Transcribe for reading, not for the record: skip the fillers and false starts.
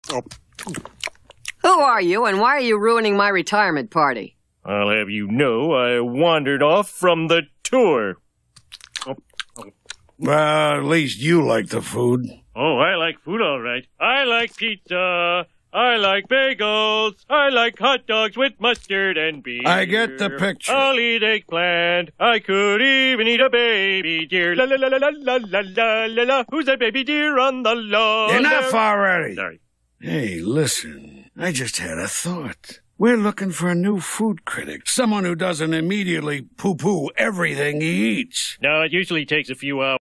Who are you, and why are you ruining my retirement party? I'll have you know I wandered off from the tour. Well, at least you like the food. Oh, I like food all right. I like pizza. I like bagels. I like hot dogs with mustard and beer. I get the picture. I'll eat eggplant. I could even eat a baby deer. La la la la la la la la la. Who's that baby deer on the lawn? Enough already. Sorry. Hey, listen. I just had a thought. We're looking for a new food critic. Someone who doesn't immediately poo-poo everything he eats. No, it usually takes a few hours.